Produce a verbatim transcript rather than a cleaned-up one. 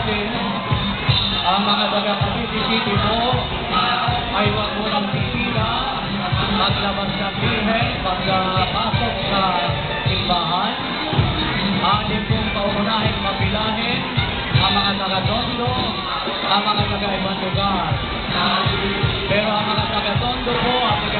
natin, ang mga taga-Cavite po ay huwag mo nang sisira, maglabas ng bihen, pagpasok sa simbahan. Atin pong paunahin, mapilahin ang mga taga-Tondo, ang mga taga-ibang lugar. Pero ang mga taga-Tondo po at taga